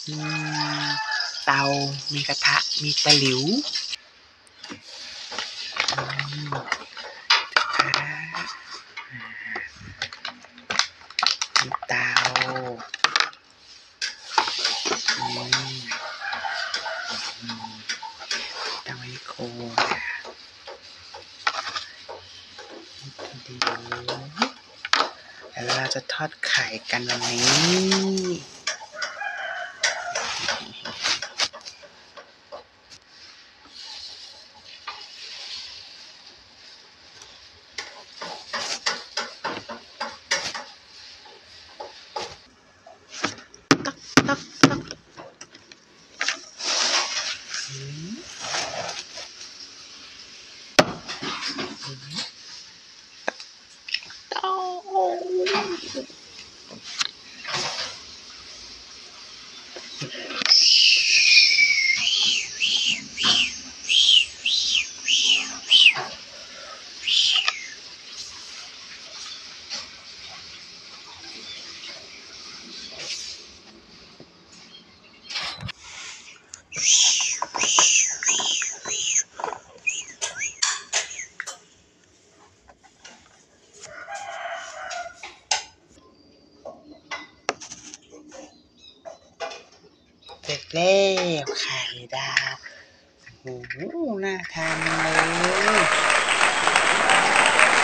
มีเตามีกระทะมีตะหลิวมีเตาตั้งไว้โคแล้วเราจะทอดไข่กันวันนี้ตักเสร็จแล้วไข่ดาวโอ้โหน่าทานเลย